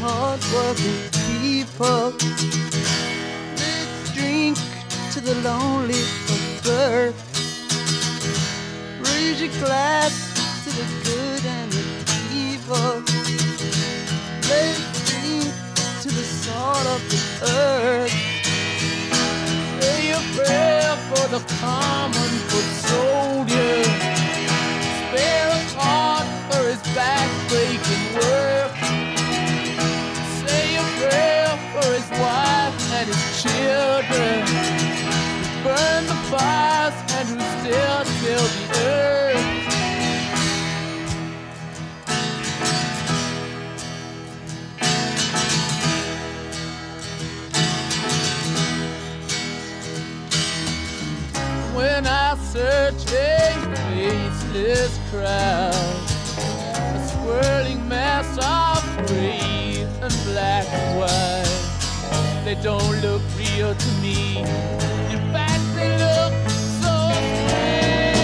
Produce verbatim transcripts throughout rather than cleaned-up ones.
hard-working people. Let's drink to the lonely of birth. Raise your glass to the good and the evil. Let's drink to the salt of the earth. Say a prayer for the common foot soldier. Spare a thought for his back-breaking work. Say a prayer for his wife and his children, who burn the fires and who still till the earth. When I search a faceless crowd, a swirling mass of gray and black and white, they don't look real to me. In fact, they look so strange.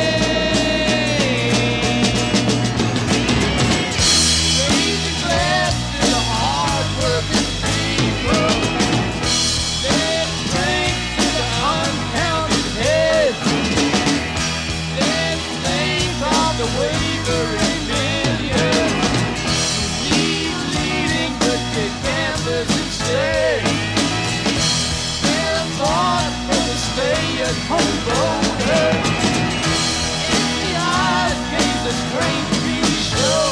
Raise your glass to the hard-working people. Let's drink to the uncounted heads. Let's think of the wavering millions who need leading but get campers instead. Spare a thought for the stay-at-home voter. Empty eyes gaze a strange T V show.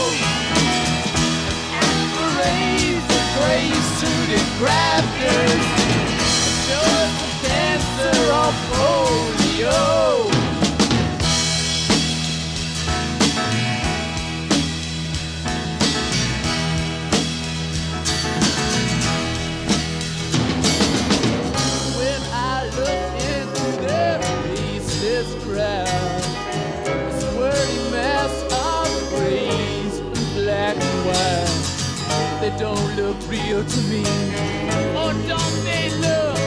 And parades of gray-suited grafters show us the cancer of polio. When I look into their faceless crowd, a swirling mass of grays and black and white, they don't look real to me. Or don't they look